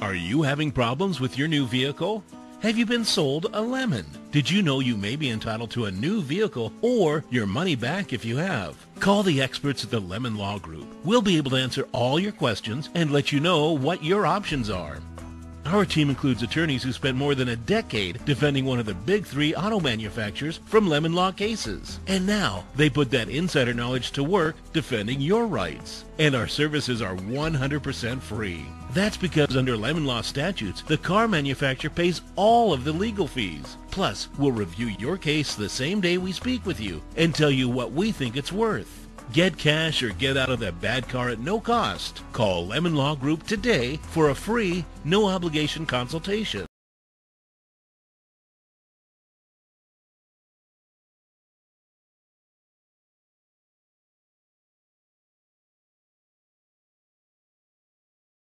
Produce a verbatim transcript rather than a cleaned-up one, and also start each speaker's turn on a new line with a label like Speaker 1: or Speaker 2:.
Speaker 1: Are you having problems with your new vehicle? Have you been sold a lemon? Did you know you may be entitled to a new vehicle or your money back if you have? Call the experts at the Lemon Law Group. We'll be able to answer all your questions and let you know what your options are. Our team includes attorneys who spent more than a decade defending one of the big three auto manufacturers from lemon law cases. And now they put that insider knowledge to work defending your rights. And our services are one hundred percent free. That's because under lemon law statutes, the car manufacturer pays all of the legal fees. Plus, we'll review your case the same day we speak with you and tell you what we think it's worth. Get cash or get out of that bad car at no cost. Call Lemon Law Group today for a free, no-obligation consultation.